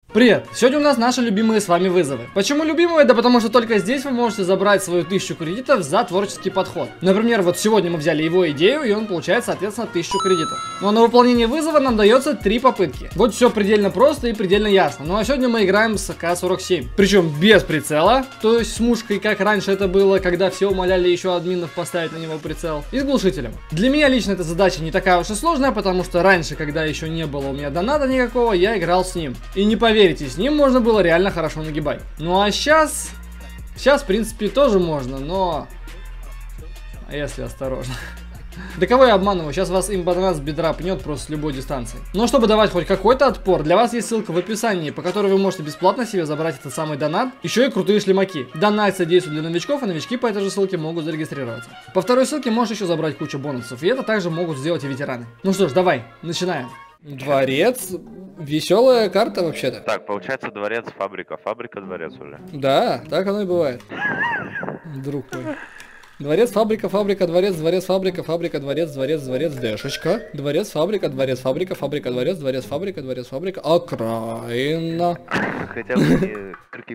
Привет! Сегодня у нас наши любимые с вами вызовы. Почему любимые? Да потому что только здесь вы можете забрать свою 1000 кредитов за творческий подход. Например, вот сегодня мы взяли его идею, и он получает, соответственно, 1000 кредитов. Но на выполнение вызова нам дается 3 попытки. Вот все предельно просто и предельно ясно. Ну а сегодня мы играем с АК-47. Причем без прицела, то есть с мушкой, как раньше это было, когда все умоляли еще админов поставить на него прицел. И с глушителем. Для меня лично эта задача не такая уж и сложная, потому что раньше, когда еще не было у меня доната никакого, я играл с ним. И не поверьте, с ним можно было реально хорошо нагибать. Ну а сейчас, в принципе, тоже можно, но если осторожно. Да кого я обманываю, сейчас вас имбанат с бедра пнет просто с любой дистанции. Но чтобы давать хоть какой-то отпор, для вас есть ссылка в описании, по которой вы можете бесплатно себе забрать этот самый донат. Еще и крутые шлемаки. Донат действует для новичков, а новички по этой же ссылке могут зарегистрироваться. По второй ссылке можешь еще забрать кучу бонусов, и это также могут сделать и ветераны. Ну что ж, давай, начинаем. Дворец. Веселая карта вообще-то. Так, получается дворец, фабрика. Фабрика, дворец уже. Да, так оно и бывает. Друг мой. Дворец, фабрика, фабрика, дворец, дворец, фабрика, фабрика, дворец, дворец, дворец, дэшечка. Дворец, фабрика, дворец, фабрика, фабрика, дворец, дворец, фабрика, дворец, фабрика, окраина. Хотя бы не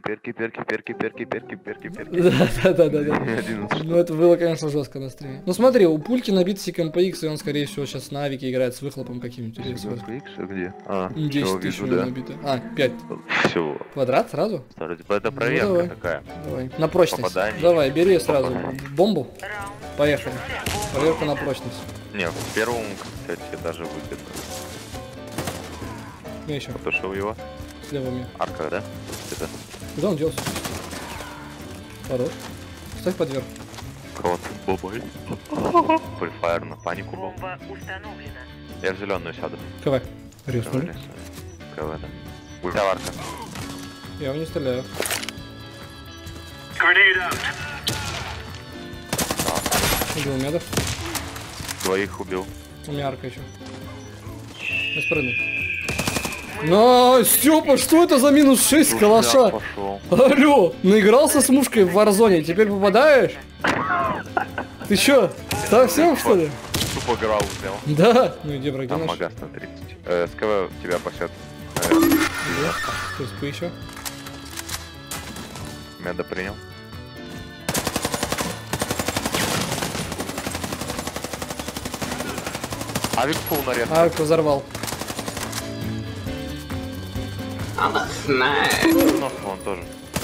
перки. Да. Ну это было, конечно, жестко на стриме. Ну смотри, у пульки набит CMPX, и он, скорее всего, сейчас на авике играет с выхлопом каким-нибудь. Где? 10 тысяч набито. 5. Всего. Квадрат сразу? Это проверка такая. Давай. На прочность. Попадание. Давай, бери сразу бомбу. Поехали. Проверка на прочность. Не, в первом, кстати, даже выгодно. Я еще. Потушил его. Слева мне. Арка, да? Это. Куда он делся? Хорош. Ставь под верх. Кот. Бобой. Фульфайр на панику был. Я в зеленую сяду. КВ. Резнули. КВ, да. Ультя арка. Я его не стреляю. Убил медов. Двоих убил. У меня арка еще. Я спрыгну. Но, Степа, что это за минус 6 с калаша? Алло, наигрался с мушкой в Warzone, теперь попадаешь? Ты чё, совсем что ли? Тупо грал сделал. Да. Ну иди, враги Там наши. магаз на 30. СКВ тебя пасет. СП еще. Меда принял. Авик фул нарез. Авик взорвал. Ну, он тоже.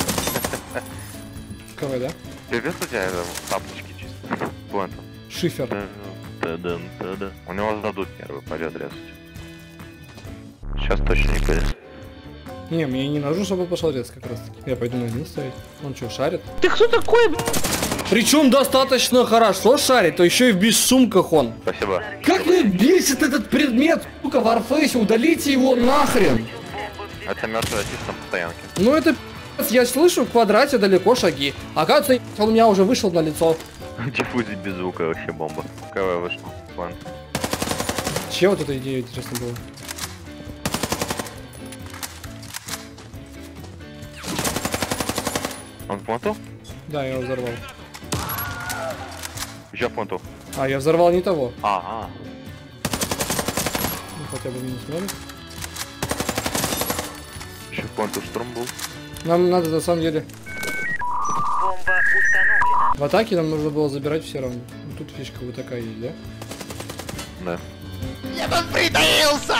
КВ, да? Привет, у тебя тапочки чисто. Плантом. Шифер. У него сдадут нервы, пойдет резать. Сейчас точно не пойдет. Не, мне не нужно, чтобы он пошел резать как раз таки. Я пойду на один ставить. Он что, шарит? Ты кто такой, Причем достаточно хорошо шарит, то еще и в бессумках он. Спасибо. Как меня бесит этот предмет, сука, в Warface, удалите его нахрен. Это мертвый артист на постоянке. Ну это я слышу в квадрате далеко шаги. Оказывается, он у меня уже вышел на лицо. Диффузить без звука вообще бомба. КВ вышел. План. Че вот эта идея, интересно было? Он в планту? Да, я его взорвал. Еще в планту. А, я взорвал не того. Ага. Ну, хотя бы минус 0. Еще в планту штурм был. Нам надо, на самом деле, Бомба установлена. в атаке нам нужно было забирать все равно. Ну, тут фишка вот такая есть, да? Да. Я тут притаился!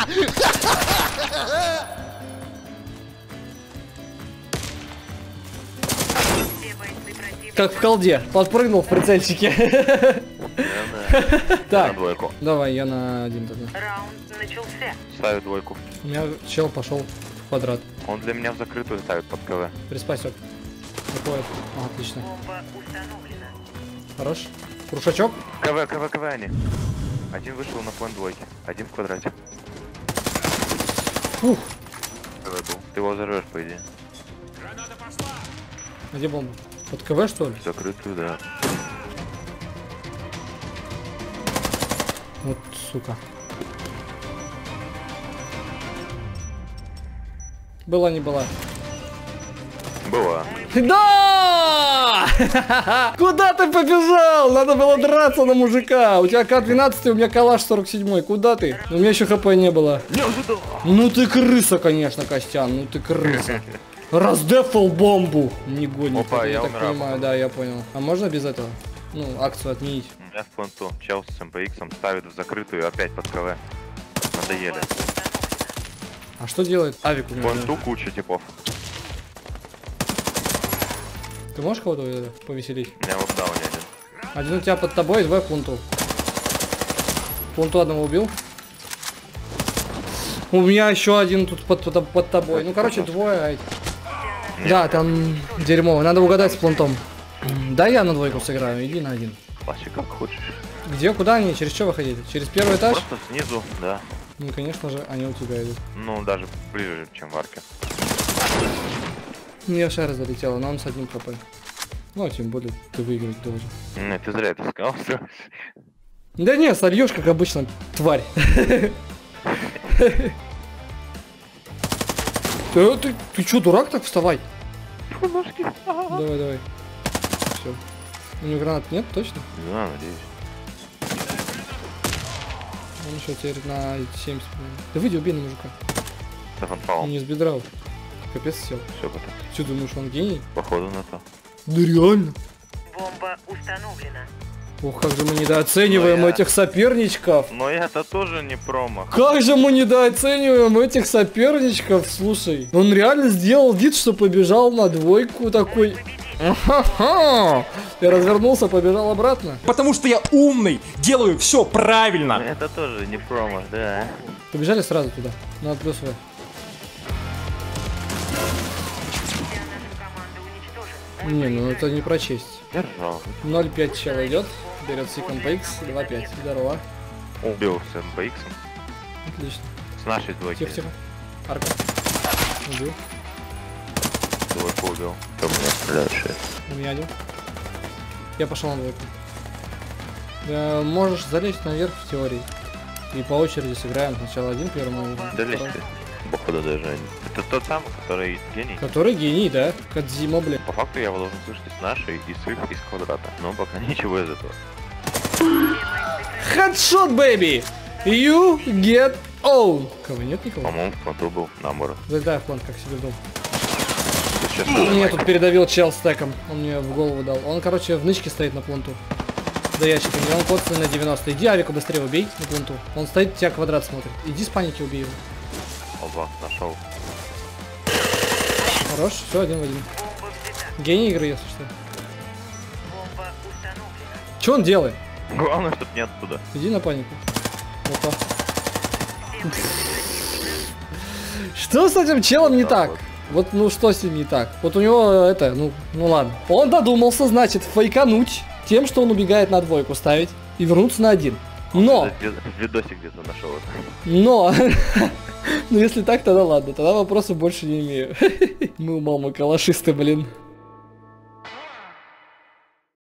Все бойцы противника. Как в колде. Подпрыгнул в прицельчике. На Так, двойку. давай, я на один тогда. Раунд начался. Ставит двойку. У меня чел пошел в квадрат. Он для меня в закрытую ставит под КВ. Приспасек. Выходит. А, отлично. Бомба установлена. Хорош. Крушачок. КВ они. Один вышел на план двойки. Один в квадрате. Фух. КВ был. Ты его взорвешь, по идее. А где бомба? Под КВ, что ли? Закрытую, да. Вот, сука. Была, не была. Была. Да! Куда ты побежал? Надо было драться на мужика. У тебя К-12, у меня калаш 47. Куда ты? У меня еще ХП не было. Не ожидал. Ну ты крыса, конечно, Костян. Ну ты крыса. Раздефал бомбу. Негодник. Опа, я так умираю. понимаю, да, я понял. А можно без этого? Ну, акцию отменить. У меня в пленту чел с МПХ ставит в закрытую опять под КВ. Надоели. А что делает авик у В него? пленту куча типов. Ты можешь кого-то повеселить? У меня локдауне один. Один у тебя под тобой, двое в пленту. Пленту одного убил. У меня еще один тут под тобой. Ну, короче, двое. Да, там дерьмо. Надо угадать с плентом. Да, я на двойку сыграю. Иди на один. Вообще как хочешь. Где, куда они? Через что выходили? Через первый этаж? Просто снизу, да. Ну, конечно же, они у тебя идут. Ну, даже ближе, чем в арке. Мне шара залетела, но он с одним хп. Ну, а тем более, ты выиграть должен. Нет, ты зря это сказал. Да не, сольешь, как обычно, тварь. Ты чё, дурак так? Вставай. Давай, давай. Все. У него гранат нет, точно? Да, надеюсь. Он еще теперь на 70. Да выйди, убей на мужика. Да, фанфал. Он не с бедра. Капец сел. Все потом. Че, думаешь, он гений? Походу на то. Да реально. Бомба установлена. Ох, как же мы недооцениваем Ну, я- этих соперничков. Но я-то тоже не промах. Как же мы недооцениваем этих соперничков, слушай. Он реально сделал вид, что побежал на двойку такой. Ахаха. И развернулся, побежал обратно. Потому что я умный, делаю все правильно. Это тоже не промах, да. Побежали сразу туда. На плюс В. Вся наша команда уничтожена. Не, ну это не прочесть. Держал. 0,5 чел идет. Берет Сиком PX, 2,5. Здорово. Убил с МПХ. Отлично. С нашей двойки. Тихо, тихо. Арка. Убил. Двойку убил. Кто меня стреляет? У меня один. Я пошел на двойку. Да, можешь залезть наверх в теории. И по очереди сыграем. Сначала один первым, а Да лезь второй. ты. Походу даже один. Это тот самый, который гений. Который гений, да? Кадзима, блин. По факту я его должен слышать и с нашей, и с их, и с квадрата. Но пока ничего из этого. Хедшот, бэйби! You get own. Кого нет никого? По-моему, в планту был наоборот. Залетай в план, как себе в дом. Сейчас Меня тут передавил чел стеком. Он мне в голову дал. Он, короче, в нычке стоит на планту. За ящиками. Он коцный на 90. Иди авика быстрее убей на планту. Он стоит, тебя квадрат смотрит. Иди с паники убей его. Оба, нашел. Хорош, все, один в один. Бомба взята. Гений игры, если что. Бомба установлена. Что он делает? Главное, чтобы не оттуда. Иди на панику. Опа. Что с этим челом не так? Вот, ну что с ним не так? Вот у него это, ну ладно. Он додумался, значит, фейкануть тем, что он убегает на двойку ставить и вернуться на один. Но, Видосик где-то нашел это. но, ну если так, тогда ладно, тогда вопросов больше не имею. Мы у мамы калашисты, блин.